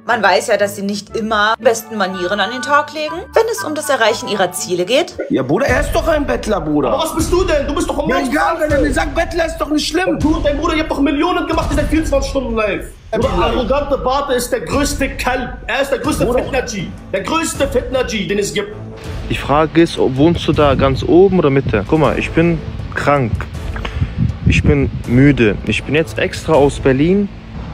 Man weiß ja, dass sie nicht immer die besten Manieren an den Tag legen, wenn es um das Erreichen ihrer Ziele geht. Ja, Bruder, er ist doch ein Bettler, Bruder. Aber was bist du denn? Du bist doch ein Ja, egal, wenn er mir sagt, Bettler ist doch nicht schlimm. Du und dein Bruder, ihr habt doch Millionen gemacht, ihr seid 24 Stunden live. Bruder, arrogante Barte ist der größte Kalb. Er ist der größte Fitner-G. Der größte Fitner-G, den es gibt. Die Frage ist, wohnst du da ganz oben oder Mitte? Guck mal, ich bin krank. Ich bin müde. Ich bin jetzt extra aus Berlin.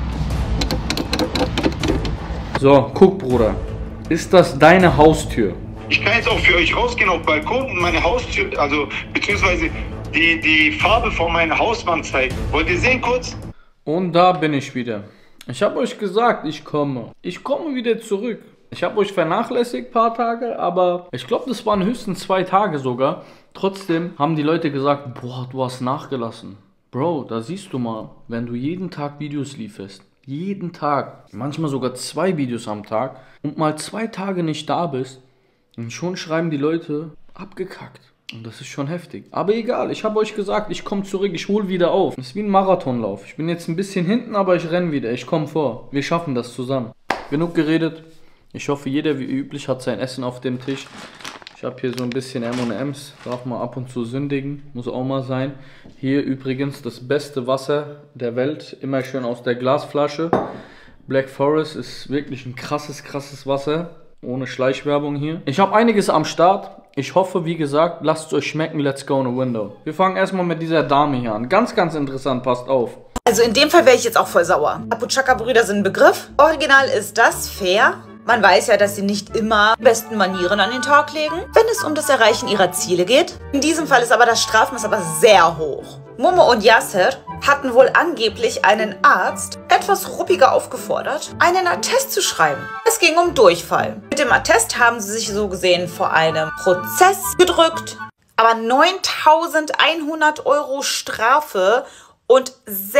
So, guck, Bruder. Ist das deine Haustür? Ich kann jetzt auch für euch rausgehen auf den Balkon und meine Haustür, also beziehungsweise die Farbe von meiner Hauswand zeigen. Wollt ihr sehen kurz? Und da bin ich wieder. Ich habe euch gesagt, ich komme. Ich komme wieder zurück. Ich habe euch vernachlässigt ein paar Tage, aber ich glaube, das waren höchstens 2 Tage sogar. Trotzdem haben die Leute gesagt, boah, du hast nachgelassen. Bro, da siehst du mal, wenn du jeden Tag Videos lieferst, jeden Tag, manchmal sogar 2 Videos am Tag und mal 2 Tage nicht da bist, und schon schreiben die Leute, abgekackt. Und das ist schon heftig. Aber egal, ich habe euch gesagt, ich komme zurück, ich hole wieder auf. Das ist wie ein Marathonlauf. Ich bin jetzt ein bisschen hinten, aber ich renne wieder, ich komme vor. Wir schaffen das zusammen. Genug geredet. Ich hoffe, jeder wie üblich hat sein Essen auf dem Tisch. Ich habe hier so ein bisschen M&M's, darf man ab und zu sündigen, muss auch mal sein. Hier übrigens das beste Wasser der Welt, immer schön aus der Glasflasche. Black Forest ist wirklich ein krasses Wasser, ohne Schleichwerbung hier. Ich habe einiges am Start. Ich hoffe, wie gesagt, lasst es euch schmecken, let's go in the window. Wir fangen erstmal mit dieser Dame hier an. Ganz interessant, passt auf. Also in dem Fall wäre ich jetzt auch voll sauer. Abu Chaka-Brüder sind ein Begriff. Original ist das fair. Man weiß ja, dass sie nicht immer die besten Manieren an den Tag legen, wenn es um das Erreichen ihrer Ziele geht. In diesem Fall ist aber das Strafmaß aber sehr hoch. Momo und Yasser hatten wohl angeblich einen Arzt etwas ruppiger aufgefordert, einen Attest zu schreiben. Es ging um Durchfall. Mit dem Attest haben sie sich so gesehen vor einem Prozess gedrückt, aber 9.100 € Strafe und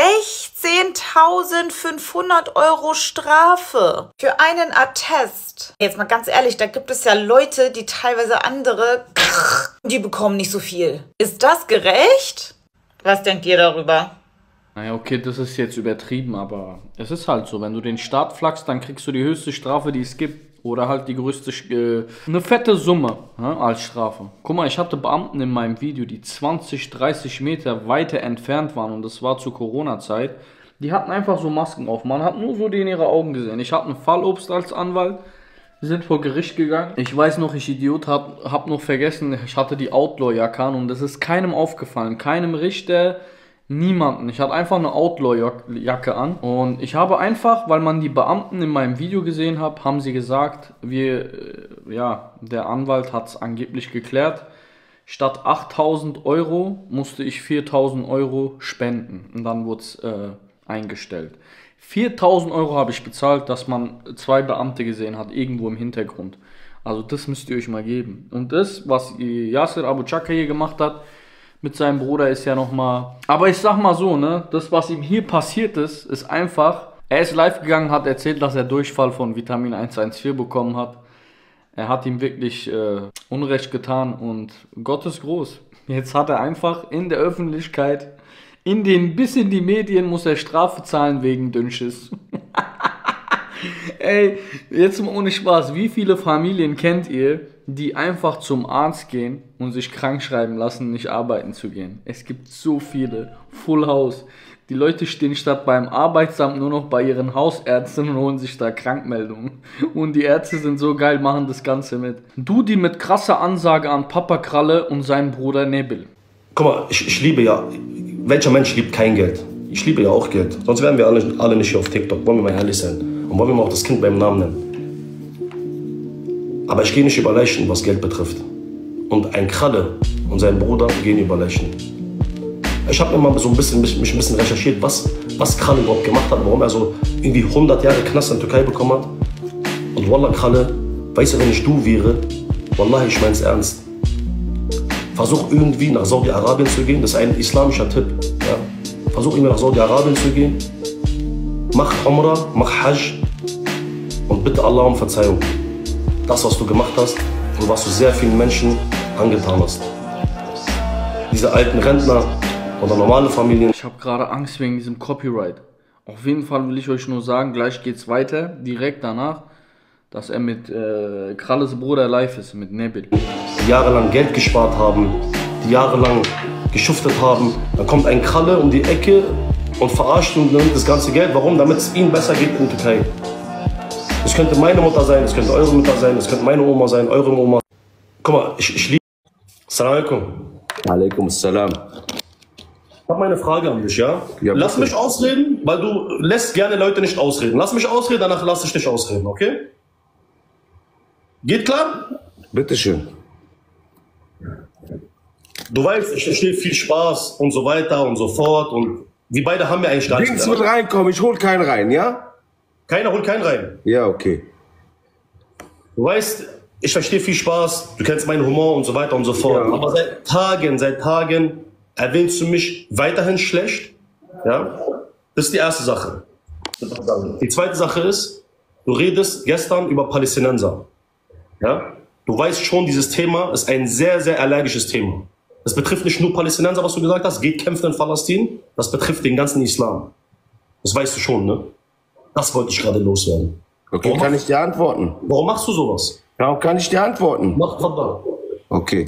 16.500 € Strafe für einen Attest. Jetzt mal ganz ehrlich, da gibt es ja Leute, die teilweise andere, die bekommen nicht so viel. Ist das gerecht? Was denkt ihr darüber? Naja, okay, das ist jetzt übertrieben, aber es ist halt so. Wenn du den Staat flaggst, dann kriegst du die höchste Strafe, die es gibt. Oder halt die größte, eine fette Summe, ja, als Strafe. Guck mal, ich hatte Beamten in meinem Video, die 20, 30 Meter weiter entfernt waren. Und das war zur Corona-Zeit. Die hatten einfach so Masken auf. Man hat nur so die in ihre Augen gesehen. Ich hatte einen Fallobst als Anwalt. Wir sind vor Gericht gegangen. Ich weiß noch, ich Idiot, hab noch vergessen, ich hatte die Outlaw-Jacke an. Und das ist keinem aufgefallen. Keinem Richter. Niemanden. Ich hatte einfach eine Outlaw-Jacke an und ich habe einfach, weil man die Beamten in meinem Video gesehen hat, haben sie gesagt, der Anwalt hat es angeblich geklärt, statt 8.000 € musste ich 4.000 € spenden und dann wurde es eingestellt. 4.000 € habe ich bezahlt, dass man 2 Beamte gesehen hat, irgendwo im Hintergrund. Also das müsst ihr euch mal geben. Und das, was Yasser Abu Chaka hier gemacht hat, mit seinem Bruder ist ja nochmal... Aber ich sag mal so, ne? Das, was ihm hier passiert ist, ist einfach... Er ist live gegangen, hat erzählt, dass er Durchfall von Vitamin 114 bekommen hat. Er hat ihm wirklich Unrecht getan und Gott ist groß. Jetzt hat er einfach in der Öffentlichkeit, bis in die Medien, muss er Strafe zahlen wegen Dünnschiss. Ey, jetzt mal ohne Spaß, wie viele Familien kennt ihr, die einfach zum Arzt gehen und sich krank schreiben lassen, nicht arbeiten zu gehen? Es gibt so viele. Full House. Die Leute stehen statt beim Arbeitsamt nur noch bei ihren Hausärzten und holen sich da Krankmeldungen. Und die Ärzte sind so geil, machen das Ganze mit. Du, die mit krasser Ansage an Papa Kralle und seinen Bruder Nebil. Guck mal, ich liebe ja, welcher Mensch liebt kein Geld? Ich liebe ja auch Geld. Sonst wären wir alle nicht hier auf TikTok. Wollen wir mal ehrlich sein. Und wollen wir mal auch das Kind beim Namen nennen. Aber ich gehe nicht über Leichen, was Geld betrifft. Und ein Kralle und sein Bruder gehen über Leichen. Ich habe immer so mich ein bisschen recherchiert, was Kralle überhaupt gemacht hat, warum er so irgendwie 100 Jahre Knast in der Türkei bekommen hat. Und Wallah Kralle, weißt du, wenn ich du wäre, Wallah, ich mein's ernst. Versuch irgendwie nach Saudi-Arabien zu gehen, das ist ein islamischer Tipp. Ja. Versuch irgendwie nach Saudi-Arabien zu gehen. Mach Umrah, mach Hajj und bitte Allah um Verzeihung. Das, was du gemacht hast und was du sehr vielen Menschen angetan hast. Diese alten Rentner oder normale Familien. Ich habe gerade Angst wegen diesem Copyright. Auf jeden Fall will ich euch nur sagen, gleich geht's weiter, direkt danach, dass er mit Kralles Bruder live ist, mit Nebil. Die jahrelang Geld gespart haben, die jahrelang geschuftet haben. Dann kommt ein Kralle um die Ecke und verarscht und nimmt das ganze Geld. Warum? Damit es ihnen besser geht in der Türkei. Es könnte meine Mutter sein, es könnte eure Mutter sein, es könnte meine Oma sein, eure Oma. Guck mal, ich liebe... Assalamu alaikum. Alaikum assalam. Ich habe meine Frage an dich, ja? Ja, lass bitte. mich ausreden, weil du lässt gerne Leute nicht ausreden. Lass mich ausreden, danach lass ich nicht ausreden, okay? Geht klar? Bitteschön. Du weißt, ich verstehe viel Spaß und so weiter und so fort und wir beide haben ja eigentlich gar Dings nichts wird mehr. reinkommen, ich hol keinen rein, ja? Keiner holt keinen rein. Ja, okay. Du weißt, ich verstehe viel Spaß, du kennst meinen Humor und so weiter und so fort. Ja. Aber seit Tagen erwähnst du mich weiterhin schlecht. Ja? Das ist die erste Sache. Die zweite Sache ist, du redest gestern über Palästinenser. Ja? Du weißt schon, dieses Thema ist ein sehr, sehr allergisches Thema. Das betrifft nicht nur Palästinenser, was du gesagt hast, geht kämpfen in Palästin, das betrifft den ganzen Islam. Das weißt du schon, ne? Das wollte ich gerade loswerden. Okay, Warum kann ich dir antworten? Warum machst du sowas? Warum kann ich dir antworten? Mach Vater. Okay.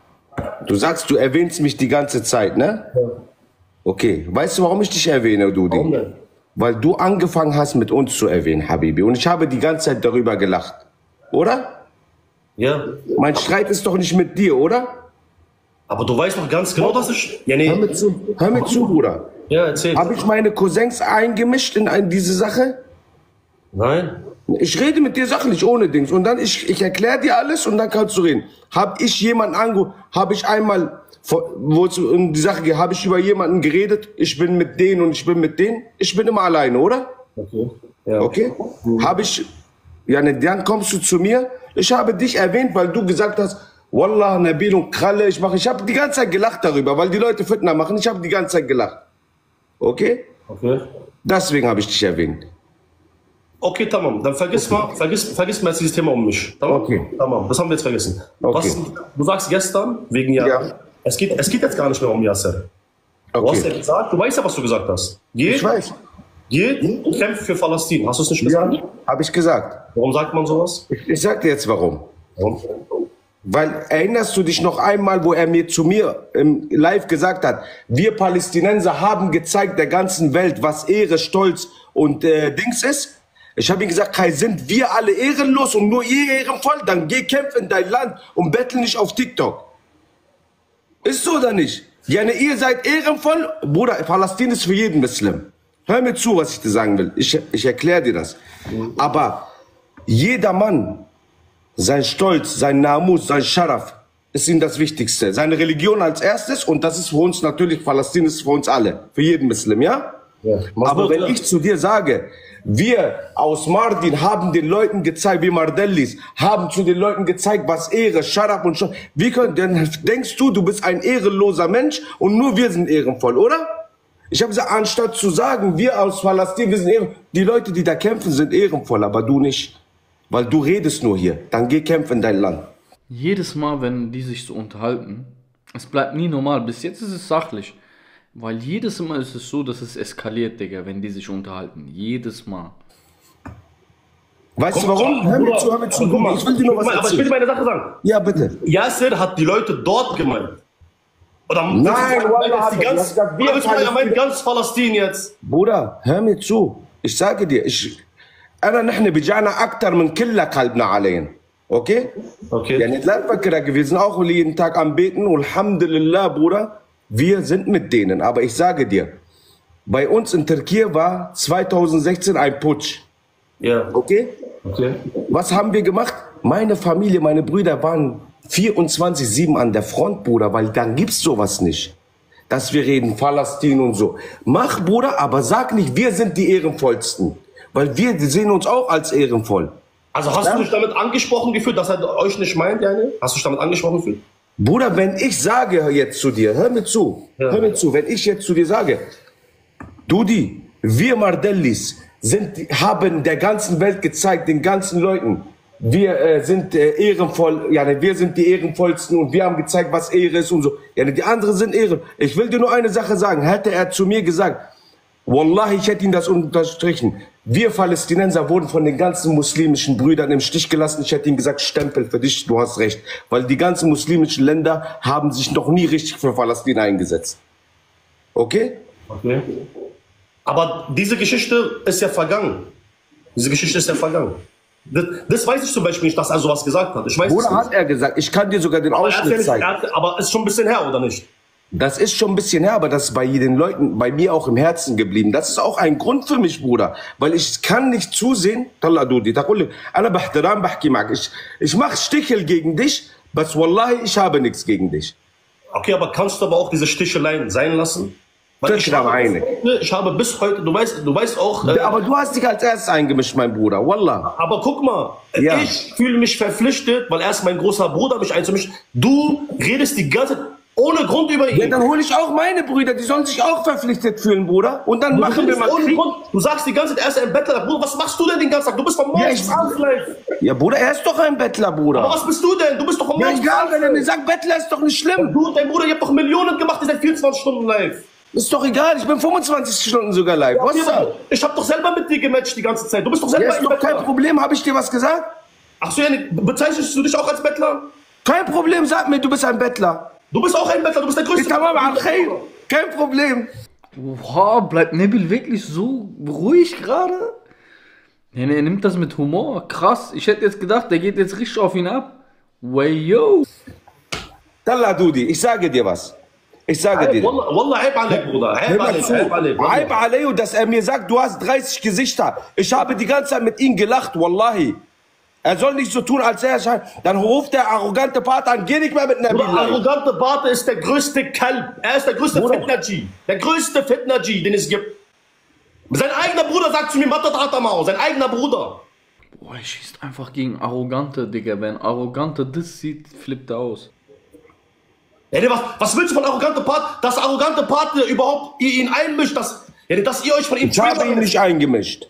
Du sagst, du erwähnst mich die ganze Zeit, ne? Ja. Okay. Weißt du, warum ich dich erwähne, Dudi? Warum denn? Weil du angefangen hast, mit uns zu erwähnen, Habibi. Und ich habe die ganze Zeit darüber gelacht. Oder? Ja. Mein Streit ist doch nicht mit dir, oder? Aber du weißt doch ganz genau, dass ich... Ja, nee. Hör mir zu, Bruder. Ja, erzähl. Habe ich meine Cousins eingemischt in diese Sache? Nein. Ich rede mit dir sachlich, ohne Dings. Und dann, ich erkläre dir alles und dann kannst du reden. Habe ich jemanden angerufen, habe ich einmal, wo es um die Sache geht, habe ich über jemanden geredet, ich bin mit denen und ich bin mit denen? Ich bin immer alleine, oder? Okay. Ja. Okay? Habe ich, ja, ne, dann kommst du zu mir. Ich habe dich erwähnt, weil du gesagt hast, Wallah, Nabil und Kralle, ich habe die ganze Zeit gelacht darüber, weil die Leute Fitna machen. Ich habe die ganze Zeit gelacht. Okay? Okay. Deswegen habe ich dich erwähnt. Okay, tamam. Dann vergiss mal jetzt dieses Thema um mich. Tamam? Okay. Tamam. Das haben wir jetzt vergessen. Okay. Was, du sagst gestern, wegen Yasser. Ja. Es geht jetzt gar nicht mehr um Yasser. Du hast ja Okay. gesagt, du weißt ja, was du gesagt hast. Ich weiß. Geht und kämpft für Palästina. Hast du es nicht Ja, gesagt? habe ich gesagt. Warum sagt man sowas? Ich sag dir jetzt warum. Warum? Weil, erinnerst du dich noch einmal, wo er zu mir live gesagt hat, wir Palästinenser haben gezeigt der ganzen Welt, was Ehre, Stolz und Dings ist? Ich habe ihm gesagt, Kai, sind wir alle ehrenlos und nur ihr ehrenvoll? Dann geh kämpfen in dein Land und bettel nicht auf TikTok. Ist so oder nicht? Ja, ne, ihr seid ehrenvoll. Bruder, Palästina ist für jeden Muslim. Hör mir zu, was ich dir sagen will. Ich erkläre dir das. Aber jeder Mann, sein Stolz, sein Namus, sein Scharaf, ist ihm das Wichtigste. Seine Religion als erstes und das ist für uns natürlich, Palästina ist für uns alle, für jeden Muslim, ja? Ja. Aber wenn ich zu dir sage, wir aus Mardin haben den Leuten gezeigt, wie Mardellis, haben zu den Leuten gezeigt, was Ehre, Scharaf und Scharaf, dann denkst du, du bist ein ehrenloser Mensch und nur wir sind ehrenvoll, oder? Ich habe gesagt, anstatt zu sagen, wir aus Palästina, wir sind ehrenvoll, die Leute, die da kämpfen, sind ehrenvoll, aber du nicht. Weil du redest nur hier. Dann geh kämpfen in dein Land. Jedes Mal, wenn die sich so unterhalten, es bleibt nie normal. Bis jetzt ist es sachlich. Weil jedes Mal ist es so, dass es eskaliert, Digga, wenn die sich unterhalten. Jedes Mal. Weißt du warum? Hör mir zu, hör mir zu. Guck mal, Ich will dir noch was aber ich will erzählen. dir meine Sache sagen. Ja, bitte. Yasser hat die Leute dort gemeint. Oder Nein, Wallah, die ganz, hat er gesagt, er meint ganz Palästina jetzt. Bruder, hör mir zu. Ich sage dir, أنا نحن بيجانا أكتر من كل قلبنا عليهم. Okay? Okay. يعني لا تفكر wir sind auch jeden Tag am Beten und Alhamdulillah, Bruder, wir sind mit denen. Aber ich sage dir, bei uns in Türkei war 2016 ein Putsch. Ja. Okay? Okay. Was haben wir gemacht? Meine Familie, meine Brüder waren 24/7 an der Front, Bruder, weil dann gibt's sowas nicht. Dass wir reden, Palästina und so. Mach, Bruder, aber sag nicht, wir sind die Ehrenvollsten. Weil wir sehen uns auch als ehrenvoll. Also hast du dich damit angesprochen gefühlt, dass er euch nicht meint, Janne? Hast du dich damit angesprochen gefühlt? Bruder, wenn ich sage jetzt zu dir, hör mir zu, Ja. hör mir zu, wenn ich jetzt zu dir sage, Dudi, wir Mardellis haben der ganzen Welt gezeigt, den ganzen Leuten, wir sind ehrenvoll, ja, wir sind die ehrenvollsten und wir haben gezeigt, was Ehre ist und so. Ja, die anderen sind Ehre. Ich will dir nur eine Sache sagen, hätte er zu mir gesagt, Wallahi, ich hätte ihn das unterstrichen. Wir Palästinenser wurden von den ganzen muslimischen Brüdern im Stich gelassen. Ich hätte ihnen gesagt, Stempel für dich, du hast recht. Weil die ganzen muslimischen Länder haben sich noch nie richtig für Palästina eingesetzt. Okay? Okay. Aber diese Geschichte ist ja vergangen. Diese Geschichte ist ja vergangen. Das weiß ich zum Beispiel nicht, dass er sowas gesagt hat. Ich weiß Oder es nicht. hat er gesagt, ich kann dir sogar den Ausschnitt zeigen. Aber ist schon ein bisschen her, oder nicht? Das ist schon ein bisschen her, aber das ist bei den Leuten, bei mir auch im Herzen geblieben. Das ist auch ein Grund für mich, Bruder. Weil ich kann nicht zusehen, ich mache Stichel gegen dich, aber wallahi, ich habe nichts gegen dich. Okay, aber kannst du aber auch diese Sticheleien sein lassen? Weil ich habe bis heute, du weißt auch... aber du hast dich als erstes eingemischt, mein Bruder, wallah. Aber guck mal, Ja. ich fühle mich verpflichtet, weil er ist mein großer Bruder, mich einzumischen. Du redest die ganze Zeit ohne Grund über ihn. Ja, dann hole ich auch meine Brüder, die sollen sich auch verpflichtet fühlen, Bruder. Und dann machen wir mal ohne Krieg. Grund. Du sagst die ganze Zeit, er ist ein Bettler. Bruder, was machst du denn den ganzen Tag? Du bist vom Morgen bis abends live. Ja, Bruder, er ist doch ein Bettler, Bruder. Aber was bist du denn? Du bist doch vom Ja, Morgen bis egal, wenn er mir abends. sagt, Bettler ist doch nicht schlimm. Du und dein Bruder, ihr habt doch Millionen gemacht, ihr seid 24 Stunden live. Ist doch egal, ich bin 25 Stunden sogar live. Was ist das? Ich hab doch selber mit dir gematcht die ganze Zeit. Du bist doch selber Ja, ist ein doch kein Bettler. Problem, habe ich dir was gesagt? Ach so, ja, bezeichnest du dich auch als Bettler? Kein Problem, sag mir, du bist ein Bettler. Du bist auch ein Bettler, du bist der größte. Kein Problem. Wow, bleibt Nabil wirklich so ruhig gerade? Ja, er nimmt das mit Humor. Krass. Ich hätte jetzt gedacht, der geht jetzt richtig auf ihn ab. Wayo. Dalla Dudi, ich sage dir was. Ich sage dir. Wallah, Aib Alek, Bruder. Hör mal zu. Aib Aleo, dass er mir sagt, du hast 30 Gesichter. Ich habe die ganze Zeit mit ihm gelacht, wallahi. Er soll nicht so tun, als er scheint. Dann ruft der arrogante Part an, geh nicht mehr mit Nabil. Der arrogante Barte ist der größte Kalb. Er ist der größte Fitna-G. Der größte Fitna-G, den es gibt. Sein eigener Bruder sagt zu mir, Matatatama, sein eigener Bruder. Boah, er schießt einfach gegen Arrogante, Digga. Wenn Arrogante das sieht, flippt er aus. Ja, was willst du von arrogante Part? Das arrogante Part überhaupt ihr ihn einmischt, dass ihr euch von ihm Ich habe ihn nicht eingemischt.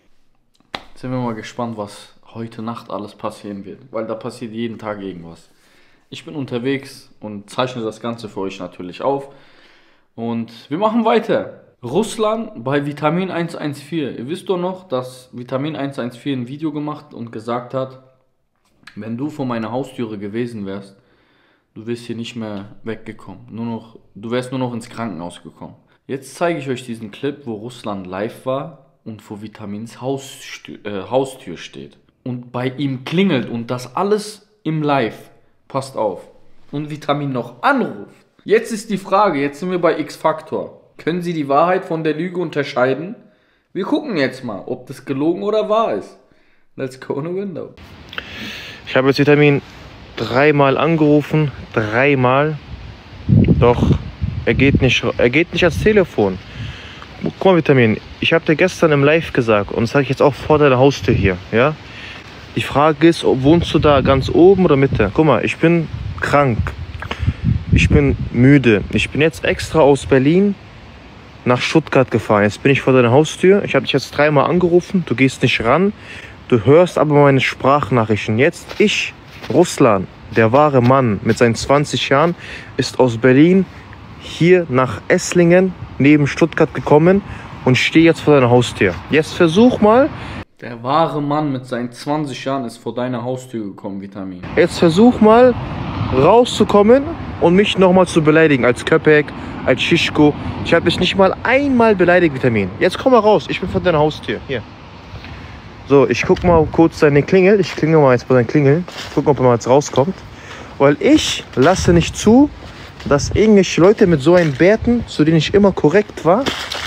Jetzt sind wir mal gespannt, was heute Nacht alles passieren wird. Weil da passiert jeden Tag irgendwas. Ich bin unterwegs und zeichne das Ganze für euch natürlich auf. Und wir machen weiter. Russland bei Vitamin 114. Ihr wisst doch noch, dass Vitamin 114 ein Video gemacht und gesagt hat, wenn du vor meiner Haustüre gewesen wärst, du wärst hier nicht mehr weggekommen. Du wärst nur noch ins Krankenhaus gekommen. Jetzt zeige ich euch diesen Clip, wo Russland live war und vor Vitamins Haustür steht. Und bei ihm klingelt und das alles im Live. Passt auf. Und Vitamin noch anruft. Jetzt ist die Frage, jetzt sind wir bei X-Factor. Können Sie die Wahrheit von der Lüge unterscheiden? Wir gucken jetzt mal, ob das gelogen oder wahr ist. Let's go in the window. Ich habe jetzt Vitamin 3-mal angerufen, 3-mal. Doch er geht nicht ans Telefon. Guck mal, Vitamin, ich habe dir gestern im Live gesagt und das sage ich jetzt auch vor deiner Haustür hier, ja? Die Frage ist, wohnst du da ganz oben oder Mitte? Guck mal, ich bin krank. Ich bin müde. Ich bin jetzt extra aus Berlin nach Stuttgart gefahren. Jetzt bin ich vor deiner Haustür. Ich habe dich jetzt 3-mal angerufen. Du gehst nicht ran. Du hörst aber meine Sprachnachrichten. Jetzt ich, Russland, der wahre Mann mit seinen 20 Jahren, ist aus Berlin hier nach Esslingen neben Stuttgart gekommen und stehe jetzt vor deiner Haustür. Jetzt versuch mal. Der wahre Mann mit seinen 20 Jahren ist vor deiner Haustür gekommen, Vitamin. Jetzt versuch mal rauszukommen und mich nochmal zu beleidigen als Köpek, als Schischko. Ich habe dich nicht mal einmal beleidigt, Vitamin. Jetzt komm mal raus, ich bin vor deiner Haustür. Hier. So, ich guck mal kurz deine Klingel. Ich klingel mal jetzt bei deinen Klingeln. Gucken, ob er mal jetzt rauskommt. Weil ich lasse nicht zu, dass irgendwelche Leute mit so einem Bärten, zu denen ich immer korrekt war,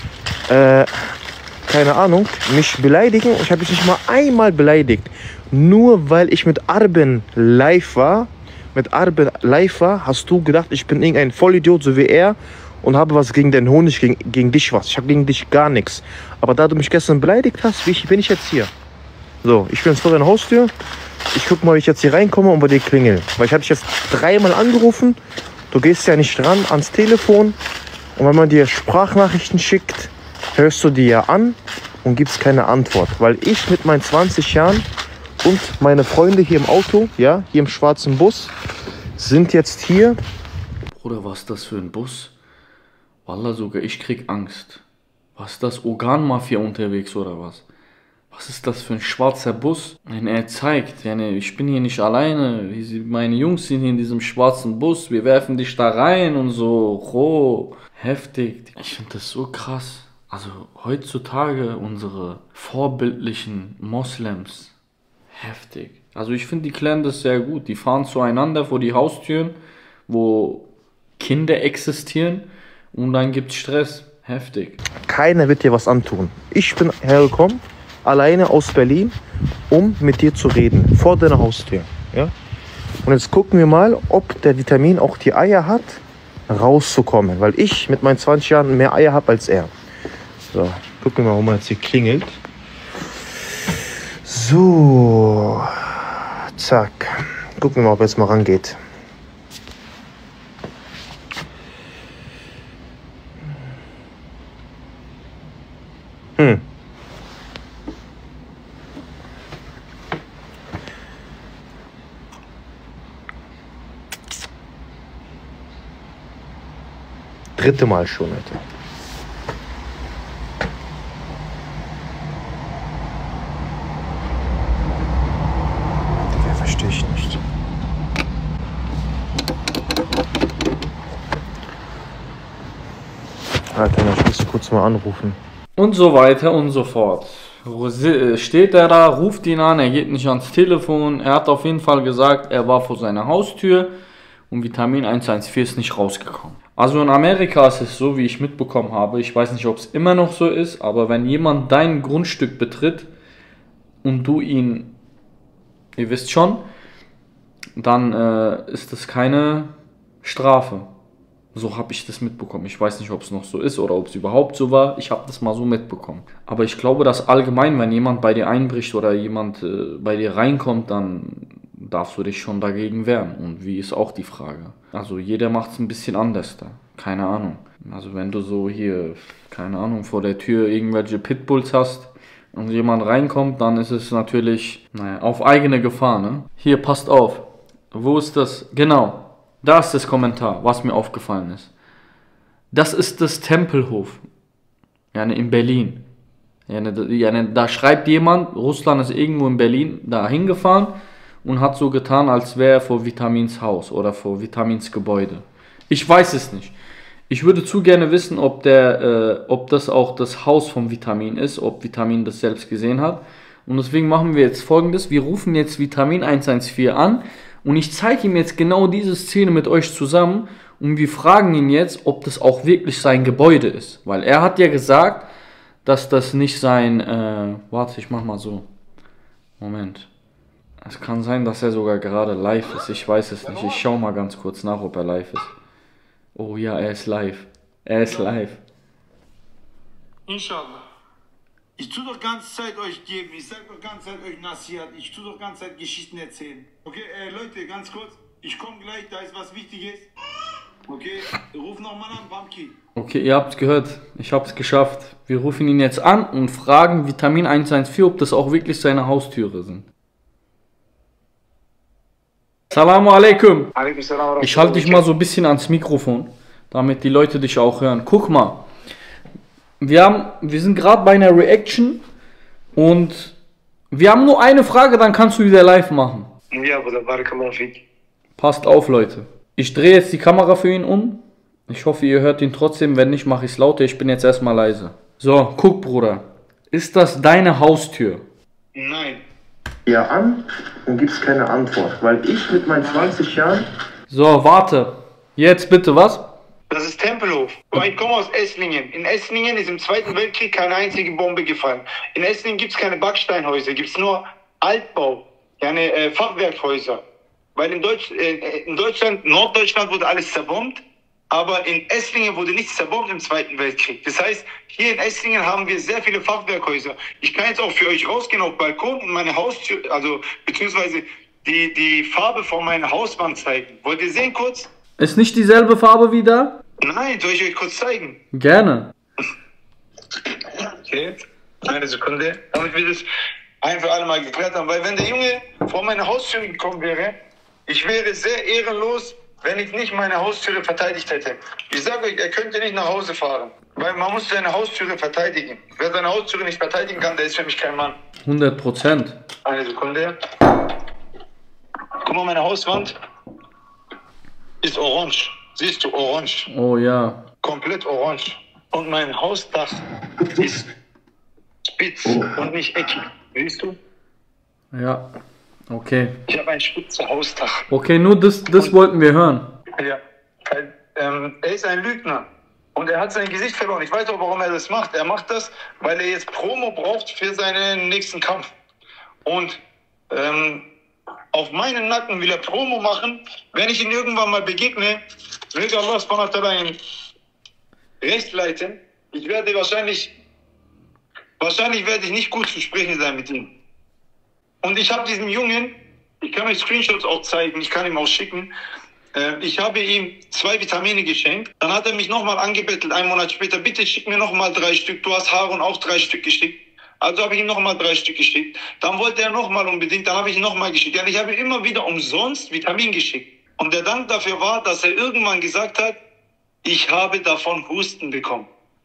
keine Ahnung, mich beleidigen. Ich habe dich nicht mal einmal beleidigt. Nur weil ich mit Arben live war, hast du gedacht, ich bin irgendein Vollidiot, so wie er, und habe was gegen den Honig, gegen dich was. Ich habe gegen dich gar nichts. Aber da du mich gestern beleidigt hast, bin ich jetzt hier. So, ich bin jetzt vor deiner Haustür. Ich guck mal, wie ich jetzt hier reinkomme und bei dir klingel. Weil ich habe dich jetzt 3-mal angerufen. Du gehst ja nicht ran ans Telefon. Und wenn man dir Sprachnachrichten schickt, hörst du die ja an und gibst keine Antwort. Weil ich mit meinen 20 Jahren und meine Freunde hier im Auto, ja, hier im schwarzen Bus, sind jetzt hier. Bruder, was ist das für ein Bus? Wallah, sogar ich krieg Angst. Was ist das, Organmafia unterwegs oder was? Was ist das für ein schwarzer Bus? Und er zeigt, ich bin hier nicht alleine, meine Jungs sind hier in diesem schwarzen Bus, wir werfen dich da rein und so, oh, heftig. Ich finde das so krass. Also heutzutage unsere vorbildlichen Moslems, heftig. Also ich finde, die klären das sehr gut. Die fahren zueinander vor die Haustüren, wo Kinder existieren und dann gibt es Stress. Heftig. Keiner wird dir was antun. Ich bin hergekommen, alleine aus Berlin, um mit dir zu reden, vor deiner Haustür. Ja? Und jetzt gucken wir mal, ob der Vitamin auch die Eier hat, rauszukommen. Weil ich mit meinen 20 Jahren mehr Eier habe als er. So, gucken wir mal, wo man jetzt hier klingelt. So, zack. Gucken wir mal, ob er jetzt mal rangeht. Dritte Mal schon, Alter. Digga, verstehe ich nicht. Alter, ich muss kurz mal anrufen. Und so weiter und so fort. Steht er da, ruft ihn an, er geht nicht ans Telefon. Er hat auf jeden Fall gesagt, er war vor seiner Haustür und Vitamin 114 ist nicht rausgekommen. Also in Amerika ist es so, wie ich mitbekommen habe, ich weiß nicht, ob es immer noch so ist, aber wenn jemand dein Grundstück betritt und du ihn, ihr wisst schon, dann ist das keine Strafe. So habe ich das mitbekommen. Ich weiß nicht, ob es noch so ist oder ob es überhaupt so war. Ich habe das mal so mitbekommen. Aber ich glaube, dass allgemein, wenn jemand bei dir einbricht oder jemand bei dir reinkommt, dann darfst du dich schon dagegen wehren. Und wie ist auch die Frage. Also jeder macht es ein bisschen anders da. Keine Ahnung. Also wenn du so hier, keine Ahnung, vor der Tür irgendwelche Pitbulls hast und jemand reinkommt, dann ist es natürlich, naja, auf eigene Gefahr, ne? Hier, passt auf. Wo ist das? Genau. Da ist das Kommentar, was mir aufgefallen ist. Das ist das Tempelhof. In Berlin. Da schreibt jemand, Russland ist irgendwo in Berlin da hingefahren und hat so getan, als wäre er vor Vitamins Haus oder vor Vitamins Gebäude. Ich weiß es nicht. Ich würde zu gerne wissen, ob das auch das Haus vom Vitamin ist, ob Vitamin das selbst gesehen hat. Und deswegen machen wir jetzt Folgendes. Wir rufen jetzt Vitamin 114 an. Und ich zeige ihm jetzt genau diese Szene mit euch zusammen und wir fragen ihn jetzt, ob das auch wirklich sein Gebäude ist. Weil er hat ja gesagt, dass das nicht sein... warte, ich mach mal so. Moment. Es kann sein, dass er sogar gerade live ist. Ich weiß es nicht. Ich schau mal ganz kurz nach, ob er live ist. Oh ja, er ist live. Er ist live. Inshallah. Ich tue doch ganze Zeit euch geben, ich sag doch ganze Zeit euch Nasihat, ich tue doch ganze Zeit Geschichten erzählen. Okay, Leute, ganz kurz, ich komme gleich, da ist was Wichtiges. Okay, ruf nochmal an, Bamki. Okay, ihr habt es gehört, ich habe es geschafft. Wir rufen ihn jetzt an und fragen Vitamin 114, ob das auch wirklich seine Haustüre sind. Assalamu alaikum. Ich halte dich mal so ein bisschen ans Mikrofon, damit die Leute dich auch hören. Guck mal. Wir sind gerade bei einer Reaction und wir haben nur eine Frage, dann kannst du wieder live machen. Ja, Bruder, barakallahu fik. Passt auf, Leute. Ich drehe jetzt die Kamera für ihn um. Ich hoffe, ihr hört ihn trotzdem. Wenn nicht, mache ich es lauter. Ich bin jetzt erstmal leise. So, guck, Bruder. Ist das deine Haustür? Nein. Ja, an und gibst keine Antwort, weil ich mit meinen 20 Jahren... So, warte. Jetzt bitte, was? Das ist Tempelhof. Ich komme aus Esslingen. In Esslingen ist im Zweiten Weltkrieg keine einzige Bombe gefallen. In Esslingen gibt es keine Backsteinhäuser, gibt es nur Altbau, Fachwerkhäuser. Weil in Deutschland, Norddeutschland wurde alles zerbombt, aber in Esslingen wurde nichts zerbombt im Zweiten Weltkrieg. Das heißt, hier in Esslingen haben wir sehr viele Fachwerkhäuser. Ich kann jetzt auch für euch rausgehen auf den Balkon und meine Haustür, also beziehungsweise die Farbe von meiner Hauswand zeigen. Wollt ihr sehen kurz? Ist nicht dieselbe Farbe wie da? Nein, soll ich euch kurz zeigen? Gerne. Okay, eine Sekunde, damit wir das ein für alle Mal geklärt haben. Weil wenn der Junge vor meine Haustür gekommen wäre, ich wäre sehr ehrenlos wenn ich nicht meine Haustüre verteidigt hätte. Ich sage euch, er könnte nicht nach Hause fahren. Weil man muss seine Haustüre verteidigen. Wer seine Haustüre nicht verteidigen kann, der ist für mich kein Mann. 100%. Eine Sekunde. Guck mal, meine Hauswand ist orange. Siehst du, orange. Oh ja. Komplett orange. Und mein Hausdach ist spitz und nicht eckig. Siehst du? Ja. Okay. Ich habe ein spitzes Hausdach. Okay, nur das wollten wir hören. Ja. Er ist ein Lügner. Und er hat sein Gesicht verloren. Ich weiß auch, warum er das macht. Er macht das, weil er jetzt Promo braucht für seinen nächsten Kampf. Und auf meinen Nacken will er Promo machen. Wenn ich ihn irgendwann mal begegne, möge Allah subhanahu wa ta'ala ihn recht leiten. Ich werde wahrscheinlich werde ich nicht gut zu sprechen sein mit ihm. Und ich habe diesem Jungen, ich kann euch Screenshots auch zeigen, ich kann ihm auch schicken, ich habe ihm 2 Vitamine geschenkt. Dann hat er mich nochmal angebettelt, 1 Monat später, bitte schick mir nochmal 3 Stück. Du hast Harun auch 3 Stück geschickt. Also habe ich ihm nochmal 3 Stück geschickt. Dann wollte er nochmal unbedingt, dann habe ich ihn nochmal geschickt. Ja, ich habe ihm immer wieder umsonst Vitamin geschickt. Und der Dank dafür war, dass er irgendwann gesagt hat, ich habe davon Husten bekommen.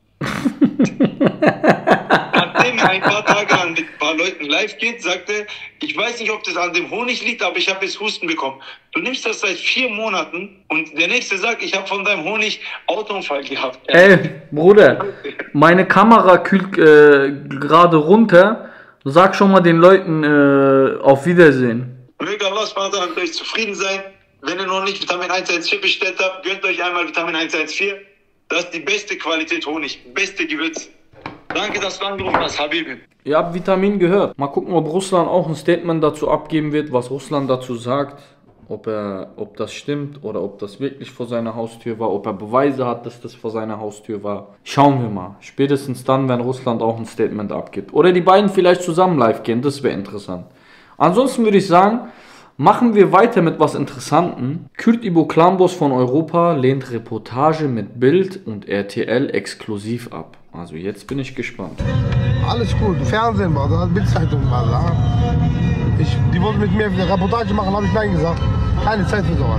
Nachdem er ein paar Tage lang mit ein paar Leuten live geht, sagte er, ich weiß nicht, ob das an dem Honig liegt, aber ich habe jetzt Husten bekommen. Du nimmst das seit 4 Monaten und der Nächste sagt, ich habe von deinem Honig Autounfall gehabt. Ey, Bruder, meine Kamera kühlt gerade runter. Sag schon mal den Leuten auf Wiedersehen. Möge Allah mit euch zufrieden sein. Wenn ihr noch nicht Vitamin 114 bestellt habt, gönnt euch einmal Vitamin 114. Das ist die beste Qualität Honig, beste Gewürz. Danke, dass du angerufen hast, Habibi. Ihr habt Vitamin gehört. Mal gucken, ob Russland auch ein Statement dazu abgeben wird, was Russland dazu sagt. Ob das stimmt oder ob das wirklich vor seiner Haustür war, ob er Beweise hat, dass das vor seiner Haustür war. Schauen wir mal. Spätestens dann, wenn Russland auch ein Statement abgibt. Oder die beiden vielleicht zusammen live gehen, das wäre interessant. Ansonsten würde ich sagen, machen wir weiter mit was Interessantem. Kürt Ibo Klambos von Europa lehnt Reportage mit Bild und RTL exklusiv ab. Also jetzt bin ich gespannt. Alles gut, Fernsehen war da, Bildzeitung war da. Die wollten mit mir eine Reportage machen, habe ich nein gesagt. Keine Zeit für sowas.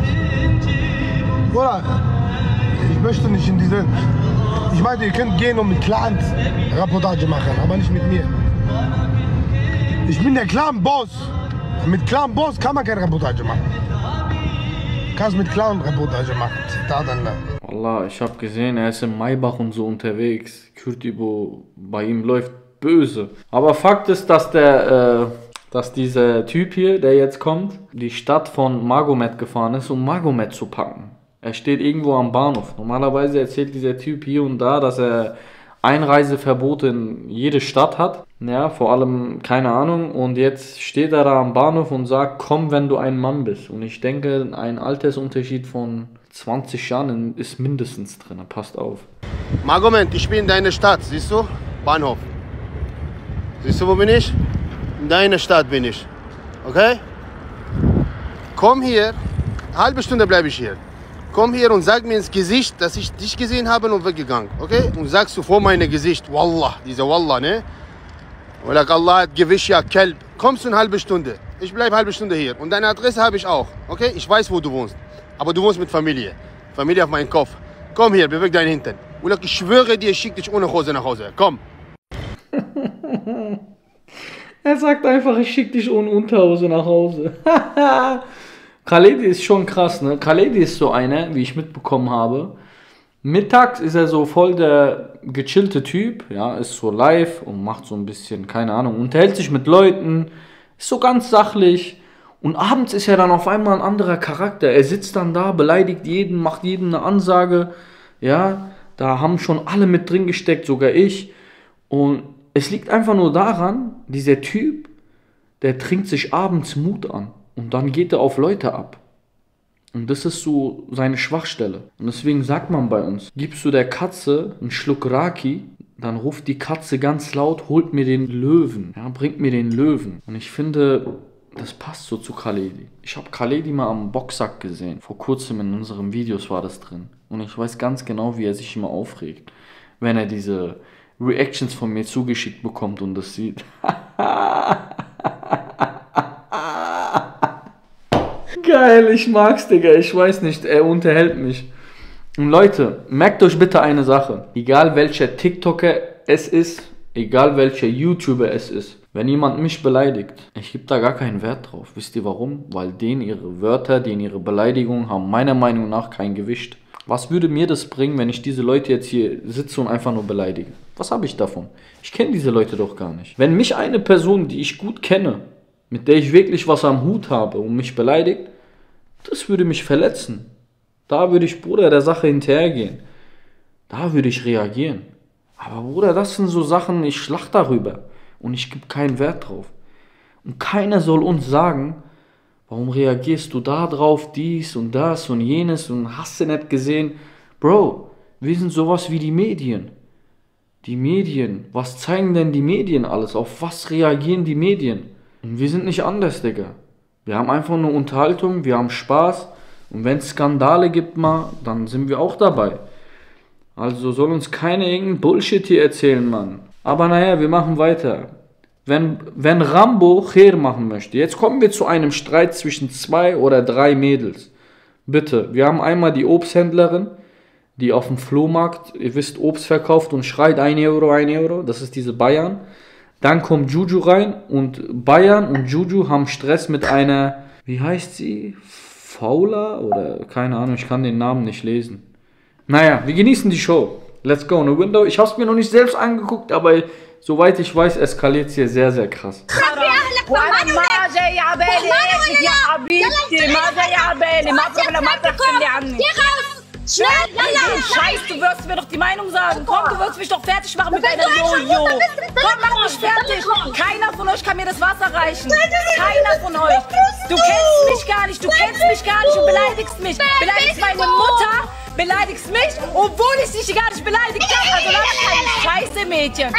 Oder, ich möchte nicht in diese... Ich meinte, ihr könnt gehen und mit Clans Reportage machen, aber nicht mit mir. Ich bin der Clan-Boss. Mit Clan-Boss kann man keine Reportage machen. Kannst mit Clan Reportage machen. Zitat an. Wallah, ich habe gesehen, er ist in Maybach und so unterwegs. Kürt Ibo, bei ihm läuft böse. Aber Fakt ist, dass dieser Typ hier, der jetzt kommt, die Stadt von Magomed gefahren ist, um Magomed zu packen. Er steht irgendwo am Bahnhof. Normalerweise erzählt dieser Typ hier und da, dass er Einreiseverbote in jede Stadt hat. Ja, vor allem, keine Ahnung. Und jetzt steht er da am Bahnhof und sagt, komm, wenn du ein Mann bist. Und ich denke, ein Altersunterschied von 20 Jahren ist mindestens drin. Passt auf. Magomed, ich bin in deiner Stadt, siehst du? Bahnhof. Siehst du, wo bin ich? In deiner Stadt bin ich. Okay? Komm hier. Halbe Stunde bleibe ich hier. Komm hier und sag mir ins Gesicht, dass ich dich gesehen habe und weggegangen. Okay? Und sagst du vor meinem Gesicht, Wallah, diese Wallah, ne? Oder Allah hat gewisch, ja, Kelb. Kommst du eine halbe Stunde. Ich bleibe eine halbe Stunde hier. Und deine Adresse habe ich auch. Okay? Ich weiß, wo du wohnst. Aber du wohnst mit Familie. Familie auf meinen Kopf. Komm hier, beweg deinen Hintern. Und ich schwöre dir, ich schicke dich ohne Hose nach Hause. Komm. Er sagt einfach, ich schicke dich ohne Unterhose nach Hause. Khaledi ist schon krass, ne? Khaledi ist so einer, wie ich mitbekommen habe. Mittags ist er so voll der gechillte Typ, ja, ist so live und macht so ein bisschen, keine Ahnung, unterhält sich mit Leuten, ist so ganz sachlich. Und abends ist er dann auf einmal ein anderer Charakter. Er sitzt dann da, beleidigt jeden, macht jedem eine Ansage. Ja, da haben schon alle mit drin gesteckt, sogar ich. Und es liegt einfach nur daran, dieser Typ, der trinkt sich abends Mut an. Und dann geht er auf Leute ab. Und das ist so seine Schwachstelle. Und deswegen sagt man bei uns, gibst du der Katze einen Schluck Raki, dann ruft die Katze ganz laut, holt mir den Löwen. Ja, bringt mir den Löwen. Und ich finde, das passt so zu Khaledi. Ich habe Khaledi mal am Boxsack gesehen. Vor kurzem in unseren Videos war das drin. Und ich weiß ganz genau, wie er sich immer aufregt, wenn er diese Reactions von mir zugeschickt bekommt und das sieht. Geil. geil, ich mag's, Digga. Ich weiß nicht, er unterhält mich. Und Leute, merkt euch bitte eine Sache. Egal welcher TikToker es ist, egal welcher YouTuber es ist, wenn jemand mich beleidigt, ich gebe da gar keinen Wert drauf. Wisst ihr warum? Weil denen ihre Wörter, denen ihre Beleidigungen haben meiner Meinung nach kein Gewicht. Was würde mir das bringen, wenn ich diese Leute jetzt hier sitze und einfach nur beleidige? Was habe ich davon? Ich kenne diese Leute doch gar nicht. Wenn mich eine Person, die ich gut kenne, mit der ich wirklich was am Hut habe und mich beleidigt, das würde mich verletzen. Da würde ich, Bruder, der Sache hinterhergehen. Da würde ich reagieren. Aber Bruder, das sind so Sachen, ich schlach darüber. Und ich gebe keinen Wert drauf. Und keiner soll uns sagen, warum reagierst du da drauf, dies und das und jenes und hast du nicht gesehen? Bro, wir sind sowas wie die Medien. Die Medien, was zeigen denn die Medien alles? Auf was reagieren die Medien? Und wir sind nicht anders, Digga. Wir haben einfach nur Unterhaltung, wir haben Spaß. Und wenn es Skandale gibt mal, dann sind wir auch dabei. Also soll uns keiner irgendein Bullshit hier erzählen, Mann. Aber naja, wir machen weiter. Wenn Rambo Khair machen möchte, jetzt kommen wir zu einem Streit zwischen 2 oder 3 Mädels. Bitte, wir haben einmal die Obsthändlerin, die auf dem Flohmarkt, ihr wisst, Obst verkauft und schreit 1 Euro, 1 Euro. Das ist diese Bayan. Dann kommt Juju rein und Bayan und Juju haben Stress mit einer, wie heißt sie? Faula oder keine Ahnung, ich kann den Namen nicht lesen. Naja, wir genießen die Show. Let's go, no window. Ich habe es mir noch nicht selbst angeguckt, aber soweit ich weiß, eskaliert es hier sehr, sehr krass. Schnell, Scheiß, du wirst mir doch die Meinung sagen. Komm, du wirst mich doch fertig machen mit deiner Jojo. Komm, mach mich fertig. Keiner von euch kann mir das Wasser reichen. Keiner von euch. Du kennst mich gar nicht, und beleidigst mich. Beleidigst meine Mutter, beleidigst mich, obwohl ich dich gar nicht beleidigt habe. Also lass keine Scheiße, Mädchen.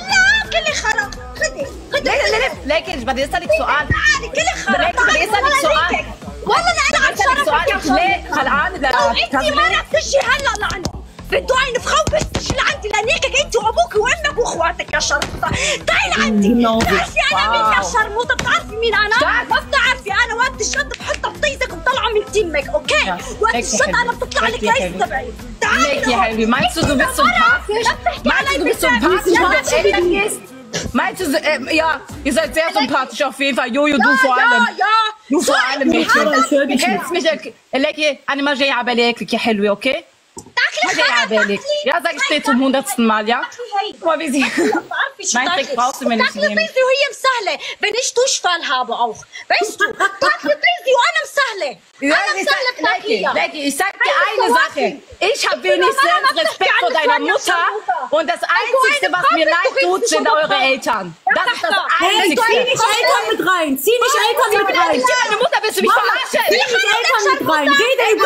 Lecker, بعد يسألك سؤال. بعد يسألك سؤال. والله لا انا عم شرفك يا ليه خلعانه انت ما تجي هلا لعنا بدو عين فخو بس لعندي لانيك انت وابوك وامك واخواتك يا شرموطه تعالي عندي بتعرفي انا مين يا شرموطه بتعرفي مين انا ما بتعرفي انا وقت الشط بحطها بطيزك وبطلعه من تمك اوكي وقت الشط انا بتطلع لك رئيس تبعي تعالي يا حبيبي meinst du bist sympathisch meinst du bist sympathisch wenn du jetzt Eltern gehst meinst du ja ihr seid sehr sympathisch auf jeden Fall Jojo du vor allem du vor allem Mädchen du kennst mich Lecky أنا ما جاي على بالك يا حلوة أوكي ما جاي على بالك ja sag ich dir zum 100. Mal ja guck mal wie sie mein Trick brauchst du mir nicht nehmen وهي مسهلة wenn ich Durchfall habe auch weißt du طاقتي وأنا مسهلة Lecky ich sag dir eine Sache ich habe wenigstens Respekt vor deiner Mutter und das Einzige was mir leid tut sind eure Eltern das ist das Einzige zieh nicht Eltern mit rein zieh nicht Eltern mit rein deine Mutter willst du mich verarschen zieh nicht Eltern mit rein rede über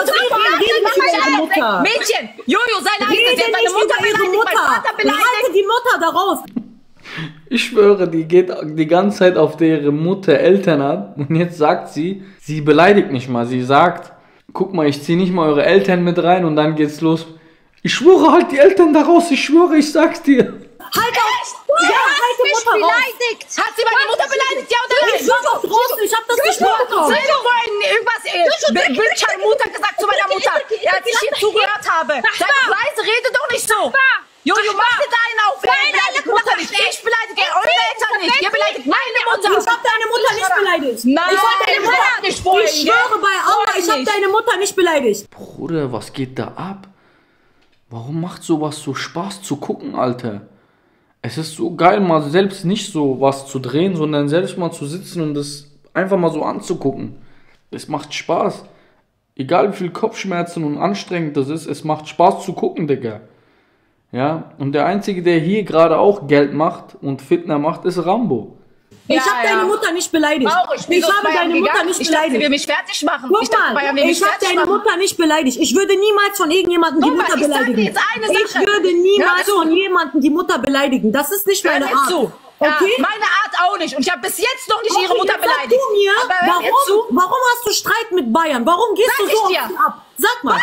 ihre Mutter Mädchen Jojo sei leise sie hat deine Mutter beleidigt mein Vater beleidigt die Mutter darauf Ich schwöre, die geht die ganze Zeit auf ihre Mutter, Eltern an und jetzt sagt sie beleidigt nicht mal. Sie sagt, guck mal, ich ziehe nicht mal eure Eltern mit rein und dann geht's los. Ich schwöre, halt die Eltern da raus, ich schwöre, ich sag's dir. Halt auf! Ja, halt die Mutter beleidigt! Hat sie meine Mutter beleidigt, ja oder nein? Ich war doch draußen, ich hab das nicht mitbekommen. Soll ich vorhin irgendwas Bildschirmmutter gesagt zu meiner Mutter, als ich hier zugehört habe? Sei doch leise, rede doch nicht so! Jojo, mach dir deinen auf! Beleidigt Mutter nicht! Ich beleidige eure Eltern nicht! Ihr beleidigt meine Mutter! Ich hab deine Mutter nicht beleidigt! Nein! Ich hab deine Mutter nicht vorhin! Ich schwöre bei Allah, ich hab deine Mutter nicht beleidigt! Bruder, was geht da ab? Warum macht sowas so Spaß zu gucken, Alter? Es ist so geil, mal selbst nicht so was zu drehen, sondern selbst mal zu sitzen und das einfach mal so anzugucken. Es macht Spaß. Egal wie viel Kopfschmerzen und anstrengend das ist, es macht Spaß zu gucken, Digga. Ja, und der Einzige, der hier gerade auch Geld macht und Fitner macht, ist Rambo. Ich hab deine Mutter nicht beleidigt. Ich habe deine Mutter nicht beleidigt. Ich dachte, sie will mich fertig machen. Guck mal, ich hab deine Mutter nicht beleidigt. Ich würde niemals von irgendjemandem die Mutter beleidigen. Ich würde niemals von jemandem die Mutter beleidigen. Das ist nicht meine Art. Okay? Meine Art auch nicht. Und ich habe bis jetzt noch nicht ihre Mutter beleidigt. Sag du mir, warum hast du Streit mit Bayern? Warum gehst du so ab? Sag mal.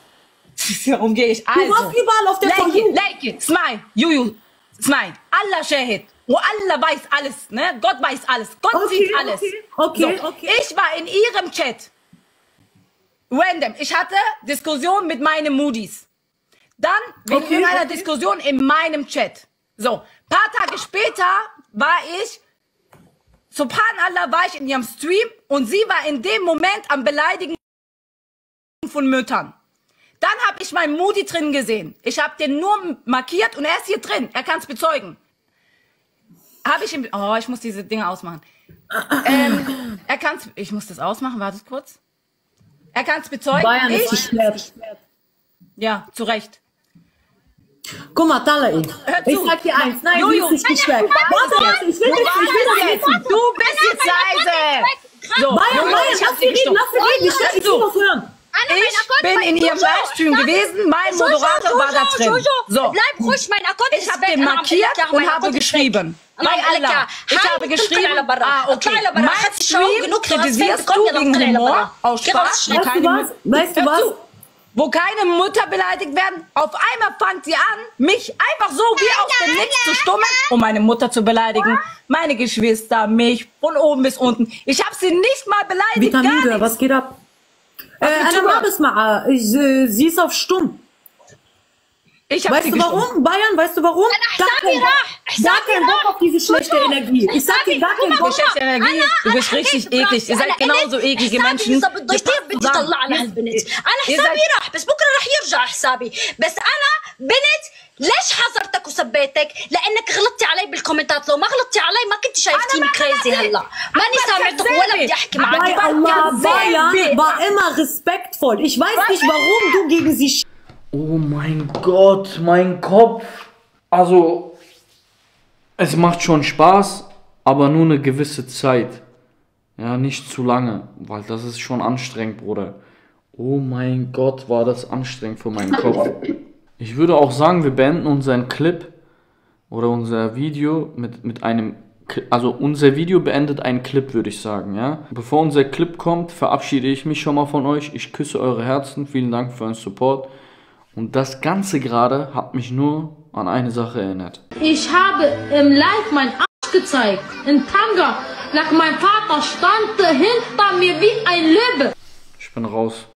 Warum gehe ich? Also, du warst überall auf der Lecky, Smile, Juju, Smile. Allah Shahid. Und Allah weiß alles, ne? Gott weiß alles. Gott sieht alles. Okay. Ich war in ihrem Chat. Random. Ich hatte Diskussion mit meinen Moodies. Dann wegen irgendeiner Diskussion in meinem Chat. So, paar Tage später war ich, Subhanallah, war ich in ihrem Stream und sie war in dem Moment am Beleidigen von Müttern. Dann habe ich meinen Moody drin gesehen. Ich habe den nur markiert und er ist hier drin. Er kann es bezeugen. Habe ich ihm... Oh, ich muss diese Dinge ausmachen. Er kann es... Ich muss das ausmachen, wartet kurz. Er kann es bezeugen. Bayern ist gesperrt. Ja, zu Recht. Guck mal, Talai. Ich sag dir eins. Nein, du bist nicht gesperrt. Warte, ich will das wissen. Du bist jetzt leise. So, Bayern, lass sie reden. Ich will das hören. Ich bin in ihrem Livestream gewesen, mein Moderator war da drin. So, ich habe den markiert und habe geschrieben. Bei Allah. Ich habe geschrieben, okay, mein Stream kritisierst du wegen Humor, aus Spaß, Weißt du was? wo keine Mütter beleidigt werden. Auf einmal fängt sie an, mich einfach so wie aus dem Nichts zu stummen, um meine Mutter zu beleidigen. Meine Geschwister, mich, von oben bis unten. Ich habe sie nicht mal beleidigt, gar nicht. Was geht ab? أنا ما بسمع sie ist auf stumm. Weißt du warum? Bayern, weißt du warum? Gar kein Bock auf diese schlechte Energie. Ich sag dir, gar kein Bock. Schlechte Energie, du bist richtig eklig. Ihr seid genauso eklige Menschen. بدي اطلع على هالبنت. انا حسابي راح بس بكره راح يرجع حسابي. بس انا بنت ليش حذرتك وسبيتك؟ لانك غلطتي علي بالكومنتات. لو ما غلطتي علي ما كنت شايفتيني كريزي هلا. ماني سامعتك ولا بدي احكي معك. Bayern war immer respektvoll. Ich weiß nicht, warum du gegen sie... Oh mein Gott, mein Kopf. Also, es macht schon Spaß, aber nur eine gewisse Zeit. Ja, nicht zu lange, weil das ist schon anstrengend, Bruder. Oh mein Gott, war das anstrengend für meinen Kopf. Ich würde auch sagen, wir beenden unseren Clip oder unser Video mit einem... Also unser Video beendet einen Clip, würde ich sagen, ja. Bevor unser Clip kommt, verabschiede ich mich schon mal von euch. Ich küsse eure Herzen. Vielen Dank für euren Support. Und das Ganze gerade hat mich nur an eine Sache erinnert. Ich habe im Live meinen Arsch gezeigt. In Tanga. Mein Vater stand hinter mir wie ein Löwe. Ich bin raus.